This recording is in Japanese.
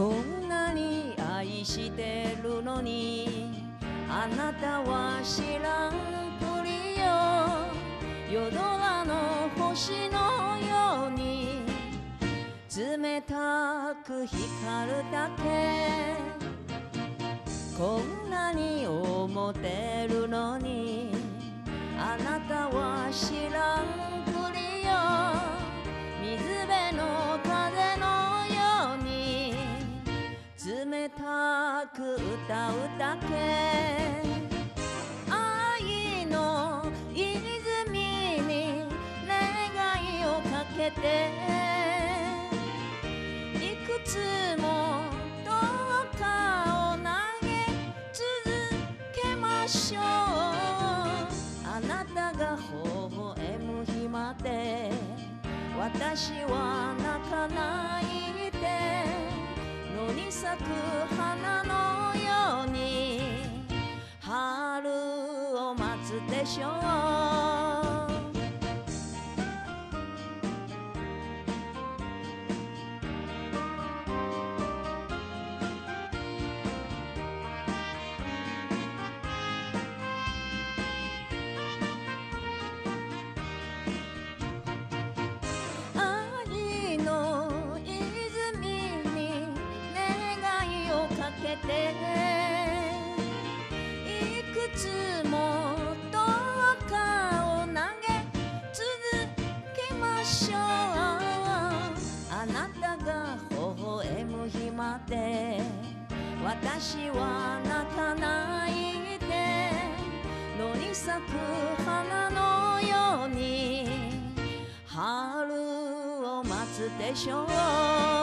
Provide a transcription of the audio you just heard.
こんなに愛してるのにあなたは知らんぷりよ。夜空の星のように冷たく光るだけ。こんなに思ってるのにあなたは知らんぷりよ。水辺の風のように冷たく歌うだけ。愛の泉に願いをかけていくつもどうかを投げ続けましょう。あなたが微笑む日まで私は泣かないで。野に咲く花のように春を待つでしょう。愛の泉に願いをかけていくつもどうかを投げ続けましょう。あなたが微笑む日まで私は泣かないで。野に咲く花のように春を待つでしょう。